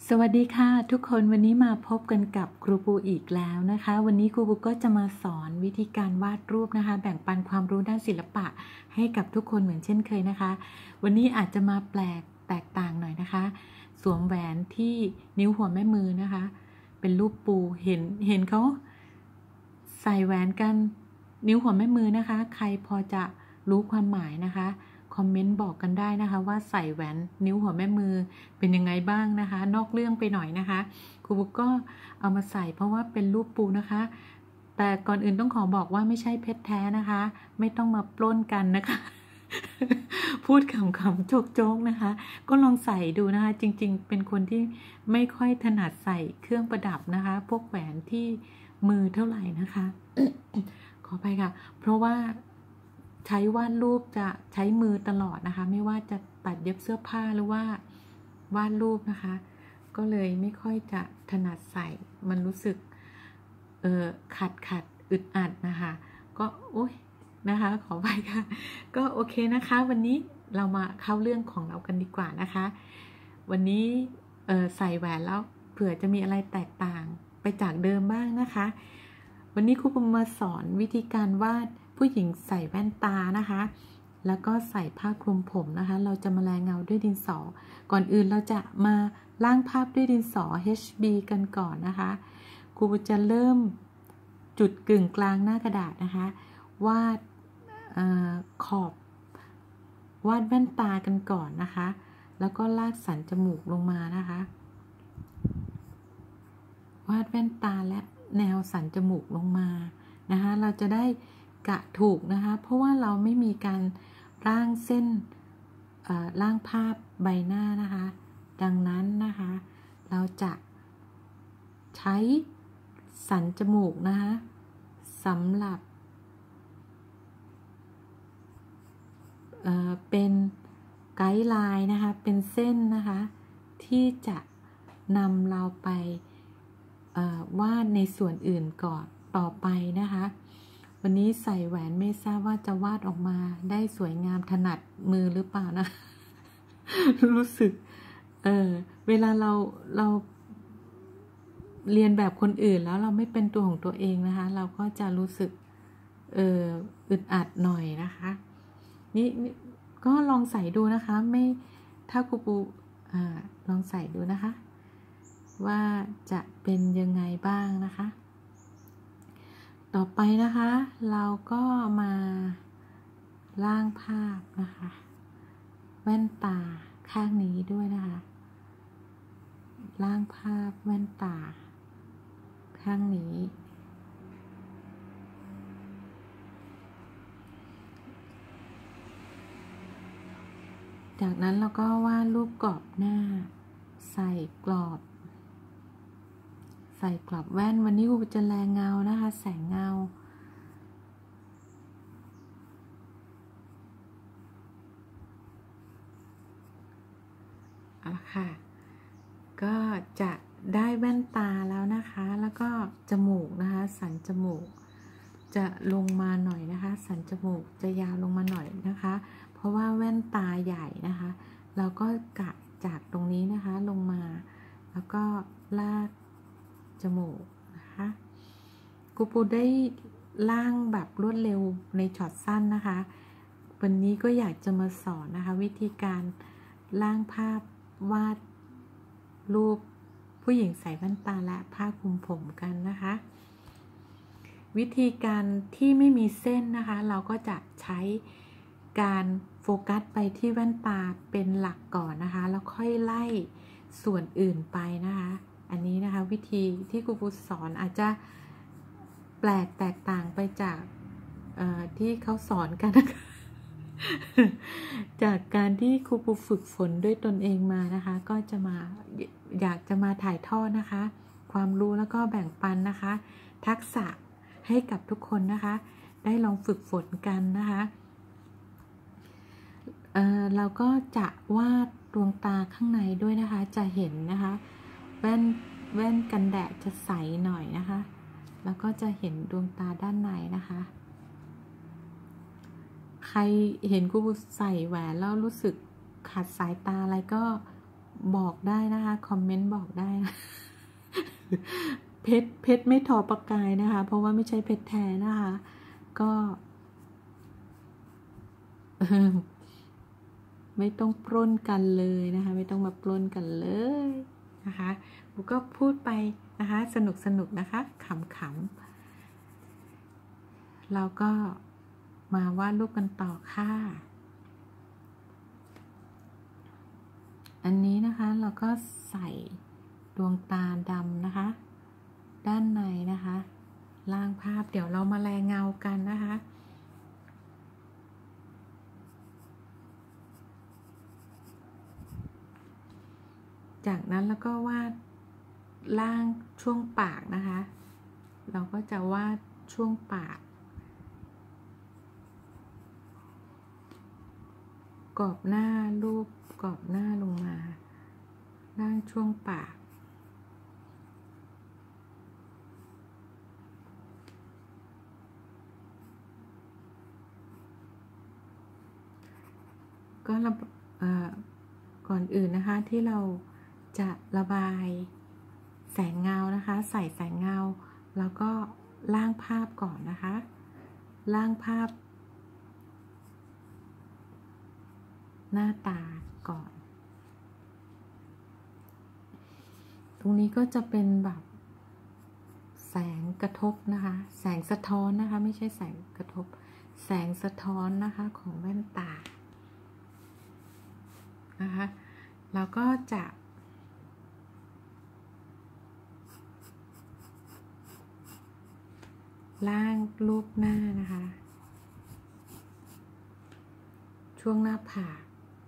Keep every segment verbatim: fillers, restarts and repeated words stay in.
สวัสดีค่ะทุกคนวันนี้มาพบกันกับครูปูอีกแล้วนะคะวันนี้ครูปูก็จะมาสอนวิธีการวาดรูปนะคะแบ่งปันความรู้ด้านศิลปะให้กับทุกคนเหมือนเช่นเคยนะคะวันนี้อาจจะมาแปลกแตกต่างหน่อยนะคะสวมแหวนที่นิ้วหัวแม่มือนะคะเป็นรูปปูเห็นเห็นเขาใส่แหวนกันนิ้วหัวแม่มือนะคะใครพอจะรู้ความหมายนะคะคอมเมนต์บอกกันได้นะคะว่าใส่แหวนนิ้วหัวแม่มือเป็นยังไงบ้างนะคะนอกเรื่องไปหน่อยนะคะครูบุ๊กก็เอามาใส่เพราะว่าเป็นรูปปูนะคะแต่ก่อนอื่นต้องขอบอกว่าไม่ใช่เพชรแท้นะคะไม่ต้องมาปล้นกันนะคะ พูดขำๆโจกๆนะคะก็ลองใส่ดูนะคะจริงๆเป็นคนที่ไม่ค่อยถนัดใส่เครื่องประดับนะคะพวกแหวนที่มือเท่าไหร่นะคะ ขอไปค่ะเพราะว่าใช้วาดรูปจะใช้มือตลอดนะคะไม่ว่าจะตัดเย็บเสื้อผ้าหรือว่าวาดรูปนะคะก็เลยไม่ค่อยจะถนัดใส่มันรู้สึกเออขัดขัดอึดอัดนะคะก็โอ๊ยนะคะขอไปค่ะก็โอเคนะคะวันนี้เรามาเข้าเรื่องของเรากันดีกว่านะคะวันนี้เออใส่แหวนแล้วเผื่อจะมีอะไรแตกต่างไปจากเดิมบ้างนะคะวันนี้ครูปุมาสอนวิธีการวาดผู้หญิงใส่แว่นตานะคะแล้วก็ใส่ผ้าคลุมผมนะคะเราจะมาแลเงาด้วยดินสอก่อนอื่นเราจะมาร่างภาพด้วยดินสอ เอช บี กันก่อนนะคะครูจะเริ่มจุดกึ่งกลางหน้ากระดาษนะคะวาดอขอบวาดแว่นตากันก่อนนะคะแล้วก็ลากสันจมูกลงมานะคะวาดแว่นตาและแนวสันจมูกลงมานะคะเราจะได้กะถูกนะคะเพราะว่าเราไม่มีการร่างเส้นร่างภาพใบหน้านะคะดังนั้นนะคะเราจะใช้สันจมูกนะคะสำหรับเอ่อเป็นไกด์ไลน์นะคะเป็นเส้นนะคะที่จะนำเราไปวาดในส่วนอื่นก่อนต่อไปนะคะวันนี้ใส่แหวนไม่ทราบว่าจะวาดออกมาได้สวยงามถนัดมือหรือเปล่านะ รู้สึกเออเวลาเราเราเรียนแบบคนอื่นแล้วเราไม่เป็นตัวของตัวเองนะคะเราก็จะรู้สึกเอออึดอัดหน่อยนะคะนี่ก็ลองใส่ดูนะคะไม่ถ้าครูปูอ่าลองใส่ดูนะคะว่าจะเป็นยังไงบ้างนะคะต่อไปนะคะเราก็มาร่างภาพนะคะแว่นตาข้างนี้ด้วยนะคะร่างภาพแว่นตาข้างนี้จากนั้นเราก็วาดรูปกรอบหน้าใส่กรอบใส่กรอบแว่นวันนี้ครูจะแลเงานะคะแสงเงาเอาละค่ะก็จะได้แว่นตาแล้วนะคะแล้วก็จมูกนะคะสันจมูกจะลงมาหน่อยนะคะสันจมูกจะยาวลงมาหน่อยนะคะเพราะว่าแว่นตาใหญ่นะคะเราก็กะจากตรงนี้นะคะลงมาแล้วก็ลากจมูกนะคะครูปูได้ล่างแบบรวดเร็วในช็อตสั้นนะคะวันนี้ก็อยากจะมาสอนนะคะวิธีการล่างภาพวาดรูปผู้หญิงใส่แว่นตาและผ้าคลุมผมกันนะคะวิธีการที่ไม่มีเส้นนะคะเราก็จะใช้การโฟกัสไปที่แว่นตาเป็นหลักก่อนนะคะแล้วค่อยไล่ส่วนอื่นไปนะคะอันนี้นะคะวิธีที่ครูปูสอนอาจจะแปลกแตกต่างไปจากที่เขาสอนกันนะคะ จากการที่ครูปูฝึกฝนด้วยตนเองมานะคะก็จะมาอยากจะมาถ่ายทอดนะคะความรู้แล้วก็แบ่งปันนะคะทักษะให้กับทุกคนนะคะได้ลองฝึกฝนกันนะคะเอ่อเราก็จะวาดดวงตาข้างในด้วยนะคะจะเห็นนะคะแว่นแว่นกันแดดจะใสหน่อยนะคะแล้วก็จะเห็นดวงตาด้านในนะคะใครเห็นครูใส่แหวนแล้วรู้สึกขัดสายตาอะไรก็บอกได้นะคะคอมเมนต์บอกได้นะ เพชรเพชรไม่ทอประกายนะคะเพราะว่าไม่ใช่เพชรแท้นะคะก็ไม่ต้องปล้นกันเลยนะคะไม่ต้องมาปล้นกันเลยนะคะบุก็พูดไปนะคะสนุกสนุกนะคะขำๆเราก็มาวาดรูปกันต่อค่ะอันนี้นะคะเราก็ใส่ดวงตาดำนะคะด้านในนะคะล่างภาพเดี๋ยวเรามาแลเงากันนะคะจากนั้นแล้วก็วาดล่างช่วงปากนะคะเราก็จะวาดช่วงปากกรอบหน้ารูปกรอบหน้าลงมาล่างช่วงปากก็ระก่อนอื่นนะคะที่เราจะระบายแสงเงานะคะใส่แสงเงาแล้วก็ล่างภาพก่อนนะคะล่างภาพหน้าตาก่อนตรงนี้ก็จะเป็นแบบแสงกระทบนะคะแสงสะท้อนนะคะไม่ใช่แสงกระทบแสงสะท้อนนะคะของแว่นตานะคะแล้วก็จะล่างรูปหน้านะคะช่วงหน้าผาก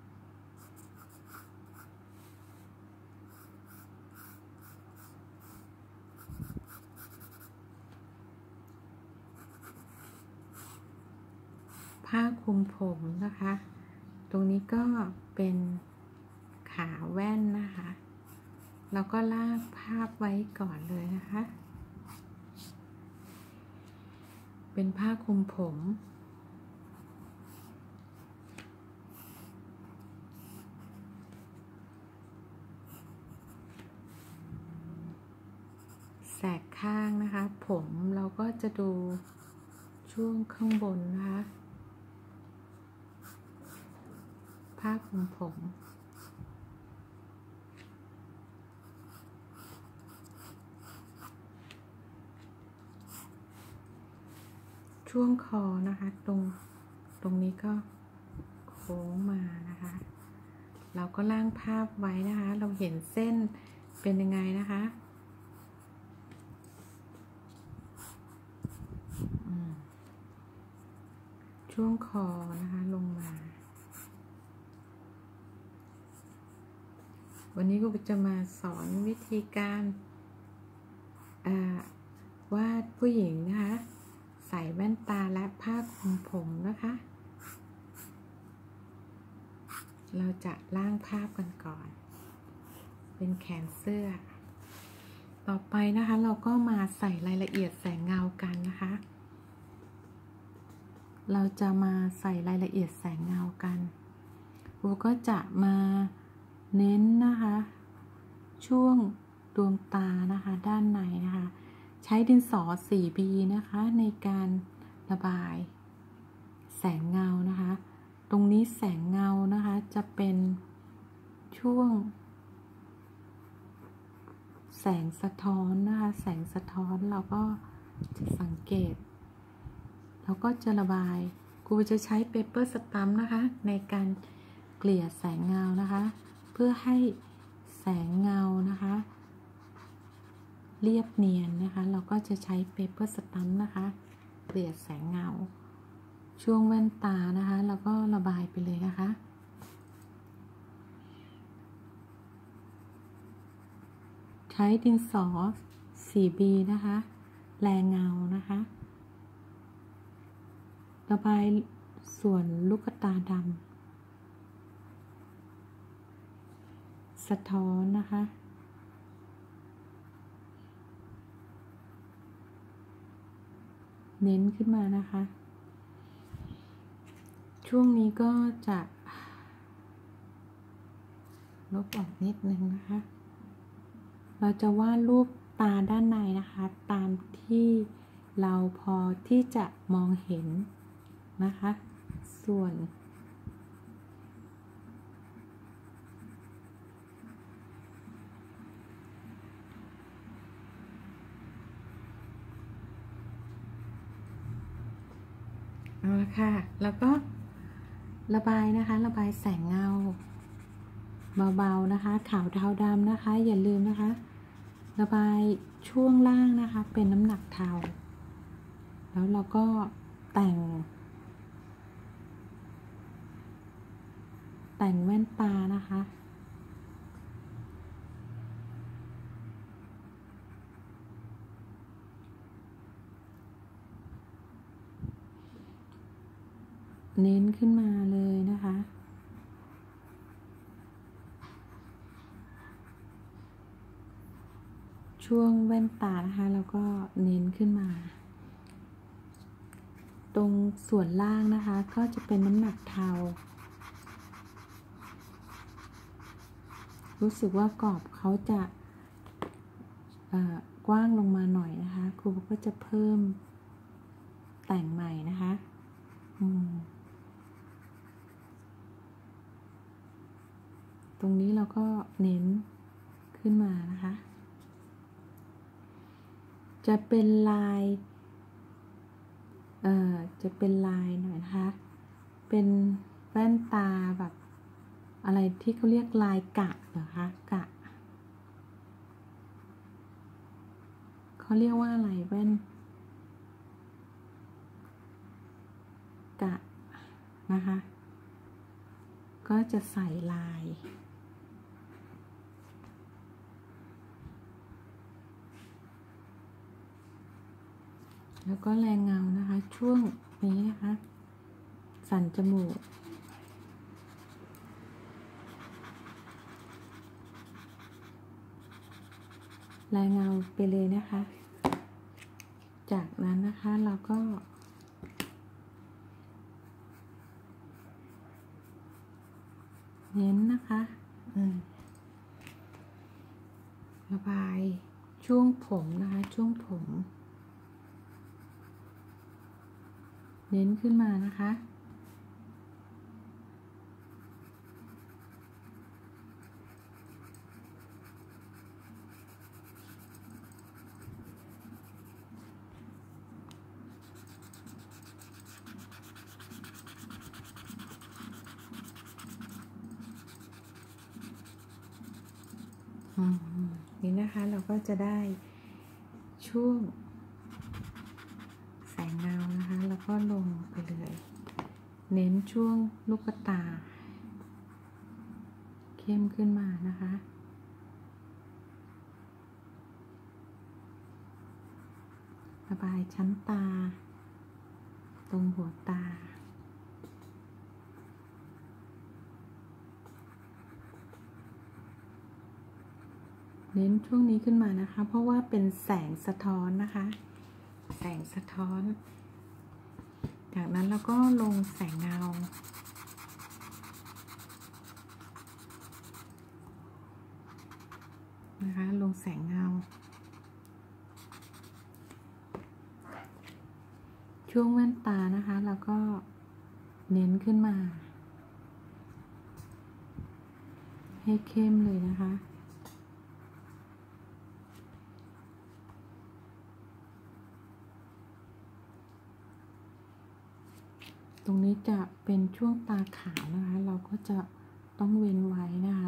ผ้าคลุมผมนะคะตรงนี้ก็เป็นขาแว่นนะคะแล้วก็ลากภาพไว้ก่อนเลยนะคะเป็นผ้าคลุมผมแสกข้างนะคะผมเราก็จะดูช่วงข้างบนนะคะผ้าคลุมผมช่วงคอนะคะตรงตรงนี้ก็โค้งมานะคะเราก็ล่างภาพไว้นะคะเราเห็นเส้นเป็นยังไงนะคะช่วงคอนะคะลงมาวันนี้ครูจะมาสอนวิธีการวาดผู้หญิงนะคะใส่แว่นตาและผ้าคลุมผมนะคะเราจะล่างภาพกันก่อนเป็นแขนเสื้อต่อไปนะคะเราก็มาใส่รายละเอียดแสงเงากันนะคะเราจะมาใส่รายละเอียดแสงเงากันครูก็จะมาเน้นนะคะช่วงดวงตานะคะด้านในนะคะใช้ดินสอ โฟร์ บี นะคะในการระบายแสงเงานะคะตรงนี้แสงเงานะคะจะเป็นช่วงแสงสะท้อนนะคะแสงสะท้อนเราก็จะสังเกตเราก็จะระบายครูจะใช้เปเปอร์สตัมป์นะคะในการเกลี่ยแสงเงานะคะเพื่อให้แสงเงานะคะเรียบเนียนนะคะเราก็จะใช้เปเปอร์สตัมป์นะคะเกลี่ยแสงเงาช่วงแว่นตานะคะเราก็ระบายไปเลยนะคะใช้ดินสอ โฟร์ บี นะคะแรงเงานะคะระบายส่วนลูกตาดำสะท้อนนะคะเน้นขึ้นมานะคะช่วงนี้ก็จะลบออกนิดนึงนะคะ เราจะวาดรูปตาด้านในนะคะตามที่เราพอที่จะมองเห็นนะคะส่วนเอาละค่ะแล้วก็ระบายนะคะระบายแสงเงาเบาๆนะคะขาวเทาดำนะคะอย่าลืมนะคะระบายช่วงล่างนะคะเป็นน้ำหนักเทาแล้วเราก็แต่งแต่งแว่นตานะคะเน้นขึ้นมาเลยนะคะช่วงแว่นตานะคะแล้วก็เน้นขึ้นมาตรงส่วนล่างนะคะก็จะเป็นน้ำหนักเทารู้สึกว่ากรอบเขาจะกว้างลงมาหน่อยนะคะครูก็จะเพิ่มแต่งใหม่นะคะตรงนี้เราก็เน้นขึ้นมานะคะจะเป็นลายเอ่อจะเป็นลายหน่อยนะคะเป็นแว่นตาแบบอะไรที่เขาเรียกลายกะเหรอคะกะเขาเรียกว่าอะไรแว่นกะนะคะก็จะใส่ลายแล้วก็แรงเงานะคะช่วงนี้นะคะสันจมูกแรงเงาไปเลยนะคะจากนั้นนะคะเราก็เน้นนะคะระบายช่วงผมนะคะช่วงผมเน้นขึ้นมานะคะนี่นะคะเราก็จะได้ช่วงแสงเงานะคะแล้วก็ลงไปเลยเน้นช่วงลูกตาเข้มขึ้นมานะคะระบายชั้นตาตรงหัวตาเน้นช่วงนี้ขึ้นมานะคะเพราะว่าเป็นแสงสะท้อนนะคะแสงสะท้อนจากนั้นเราก็ลงแสงเงานะคะลงแสงเงาช่วงแว่นตานะคะแล้วก็เน้นขึ้นมาให้เข้มเลยนะคะตรงนี้จะเป็นช่วงตาขาวนะคะเราก็จะต้องเว้นไว้นะคะ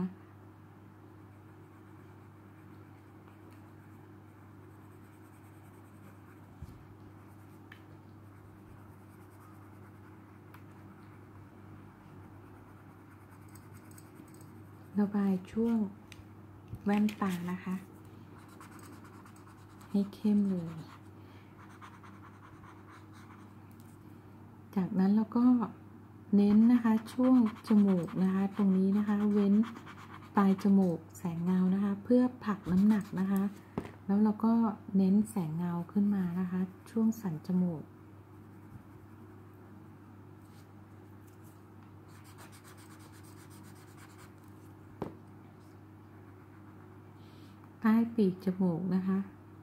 ระบายช่วงแว่นตานะคะให้เข้มเลยจากนั้นเราก็เน้นนะคะช่วงจมูกนะคะตรงนี้นะคะเว้นปลายจมูกแสงเงานะคะเพื่อผลักน้ำหนักนะคะแล้วเราก็เน้นแสงเงาขึ้นมานะคะช่วงสันจมูกต้ปีกจมูกนะคะ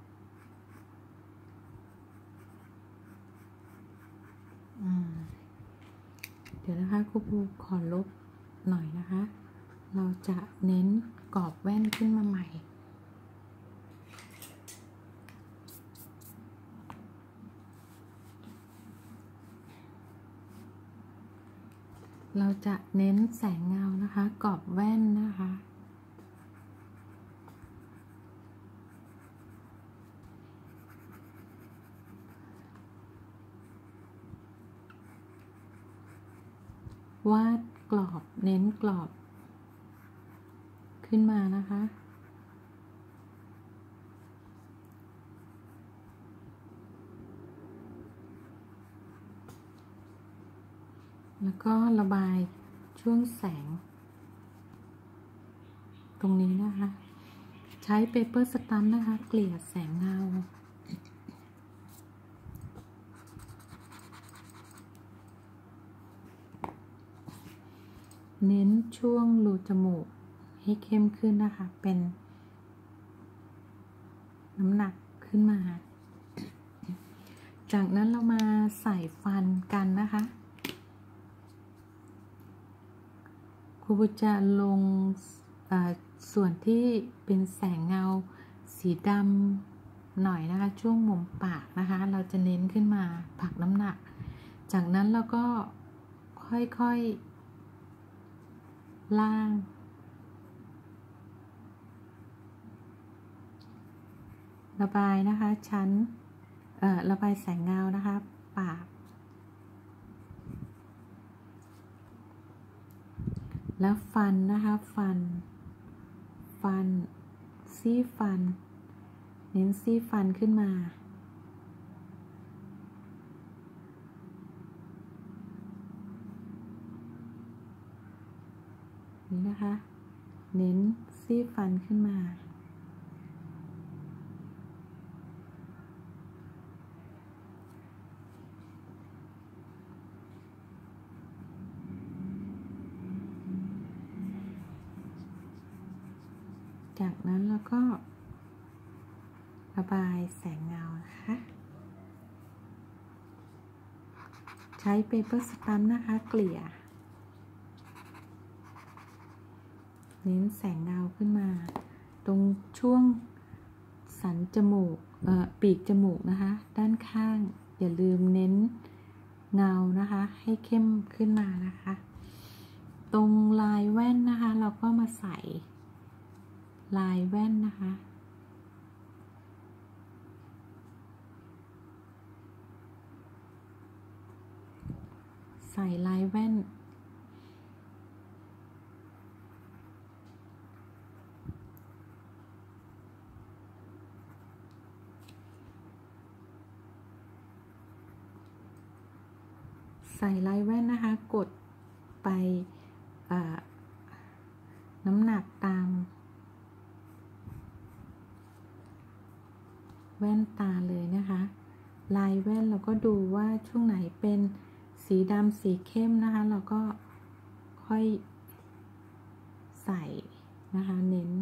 เดี๋ยวนะคะครูปูขอลบหน่อยนะคะเราจะเน้นกรอบแว่นขึ้นมาใหม่เราจะเน้นแสงเงานะคะกรอบแว่นนะคะวาดกรอบเน้นกรอบขึ้นมานะคะแล้วก็ระบายช่วงแสงตรงนี้นะคะใช้เปเปอร์สตัมป์นะคะเกลี่ยแสงเงาเน้นช่วงรูจมูกให้เข้มขึ้นนะคะเป็นน้ำหนักขึ้นมาจากนั้นเรามาใส่ฟันกันนะคะครูจะลงส่วนที่เป็นแสงเงาสีดำหน่อยนะคะช่วงมุมปากนะคะเราจะเน้นขึ้นมาผลักน้ำหนักจากนั้นเราก็ค่อยๆล่างระบายนะคะชั้นระบายแสงเงานะคะปากแล้วฟันนะคะฟันฟันซี่ฟันเน้นซี่ฟันขึ้นมานี่นะคะเน้นซี่ฟันขึ้นมาจากนั้นเราก็ระบายแสงเงานะคะใช้เปเปอร์สตัมป์นะคะเกลี่ยเน้นแสงเงาขึ้นมาตรงช่วงสันจมูกเอ่อปีกจมูกนะคะด้านข้างอย่าลืมเน้นเงานะคะให้เข้มขึ้นมานะคะตรงลายแว่นนะคะเราก็มาใส่ลายแว่นนะคะใส่ลายแว่นใส่ลายแว่นนะคะกดไปน้ำหนักตามแว่นตาเลยนะคะลายแว่นเราก็ดูว่าช่วงไหนเป็นสีดำสีเข้มนะคะเราก็ค่อยใส่นะคะเน้น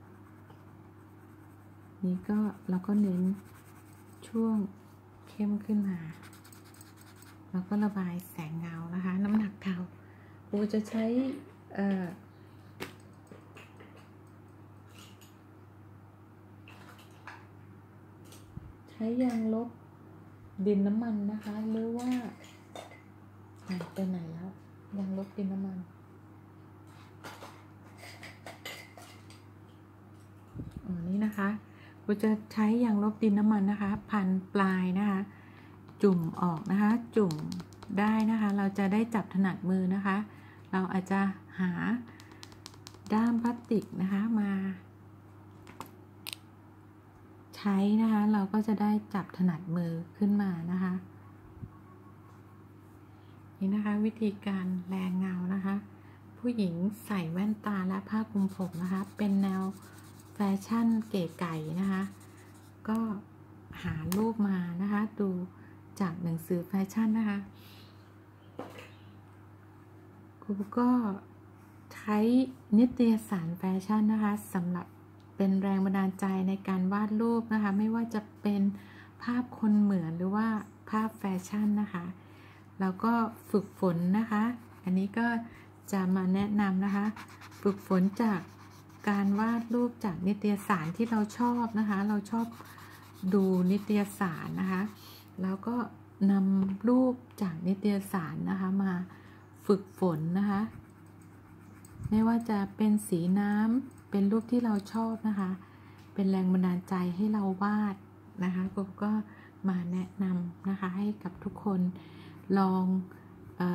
นี่ก็เราก็เน้นช่วงเข้มขึ้นมาแล้วก็ระบายแสงเงานะคะน้ำหนักเงาครูจะใช้เอ่อใช้ยางลบดินน้ำมันนะคะหรือว่าหายไปไหนแล้วยางลบดินน้ำมันอ๋อนี่นะคะเราจะใช้ยางลบดินน้ำมันนะคะพันปลายนะคะจุ่มออกนะคะจุ่มได้นะคะเราจะได้จับถนัดมือนะคะเราอาจจะหาด้ามพลาสติกนะคะมาใช้นะคะเราก็จะได้จับถนัดมือขึ้นมานะคะนี่นะคะวิธีการแรงเงานะคะผู้หญิงใส่แว่นตาและผ้าคลุมผมนะคะเป็นแนวแฟชั่นเก๋ไก๋นะคะก็หารูปมานะคะดูจากหนังสือแฟชั่นนะคะครูก็ใช้นิตยสารแฟชั่นนะคะสำหรับเเป็นแรงบันดาลใจในการวาดรูปนะคะไม่ว่าจะเป็นภาพคนเหมือนหรือว่าภาพแฟชั่นนะคะแล้วก็ฝึกฝนนะคะอันนี้ก็จะมาแนะนำนะคะฝึกฝนจากการวาดรูปจากนิตยสารที่เราชอบนะคะเราชอบดูนิตยสารนะคะแล้วก็นำรูปจากนิตยสารนะคะมาฝึกฝนนะคะไม่ว่าจะเป็นสีน้ำเป็นรูปที่เราชอบนะคะเป็นแรงบันดาลใจให้เราวาดนะคะผมก็มาแนะนำนะคะให้กับทุกคนลองเอ่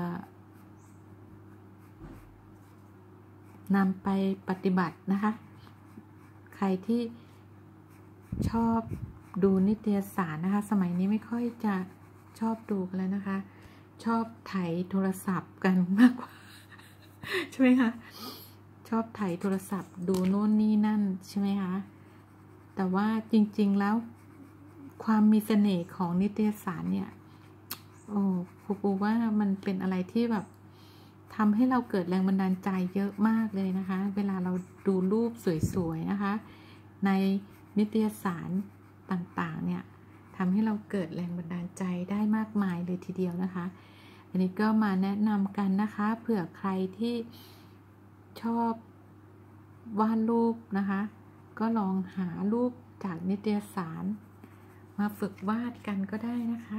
อนำไปปฏิบัตินะคะใครที่ชอบดูนิตยสารนะคะสมัยนี้ไม่ค่อยจะชอบดูกันแล้วนะคะชอบไถโทรศัพท์กันมากกว่าใช่ไหมคะชอบไถโทรศัพท์ดูโน่นนี่นั่นใช่ไหมคะแต่ว่าจริงๆแล้วความมีเสน่ห์ของนิตยสารเนี่ยโอ้ครูปูว่ามันเป็นอะไรที่แบบทำให้เราเกิดแรงบันดาลใจเยอะมากเลยนะคะเวลาเราดูรูปสวยๆนะคะในนิตยสารต่างๆเนี่ยทำให้เราเกิดแรงบันดาลใจได้มากมายเลยทีเดียวนะคะอันนี้ก็มาแนะนำกันนะคะเผื่อใครที่ชอบวาดรูปนะคะก็ลองหารูปจากนิตยสารมาฝึกวาดกันก็ได้นะคะ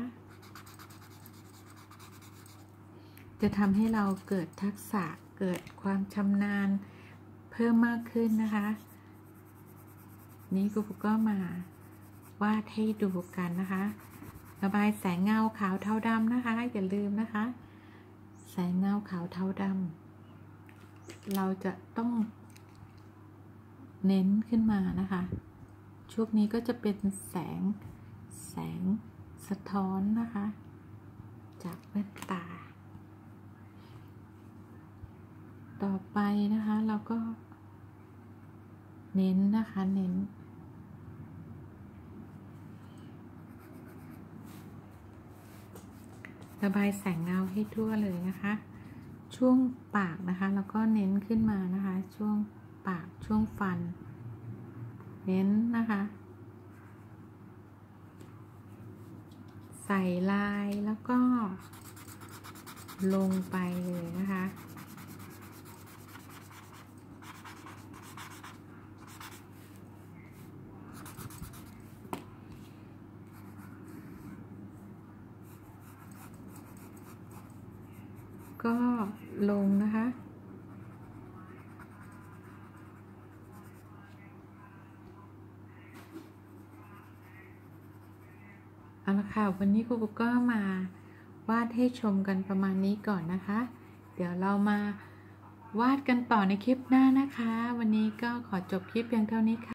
จะทำให้เราเกิดทักษะเกิดความชำนาญเพิ่มมากขึ้นนะคะนี่ครูก็มาวาดให้ดูกันนะคะระบายแสงเงาขาวเทาดำนะคะอย่าลืมนะคะแสงเงาขาวเทาดำเราจะต้องเน้นขึ้นมานะคะช่วงนี้ก็จะเป็นแสงแสงสะท้อนนะคะจากแว่นตาต่อไปนะคะเราก็เน้นนะคะเน้นระบายแสงเงาให้ทั่วเลยนะคะช่วงปากนะคะแล้วก็เน้นขึ้นมานะคะช่วงปากช่วงฟันเน้นนะคะใส่ลายแล้วก็ลงไปเลยนะคะก็ลงนะคะเอาละค่ะวันนี้ครูปุ๊กก็มาวาดให้ชมกันประมาณนี้ก่อนนะคะเดี๋ยวเรามาวาดกันต่อในคลิปหน้านะคะวันนี้ก็ขอจบคลิปเพียงเท่านี้ค่ะ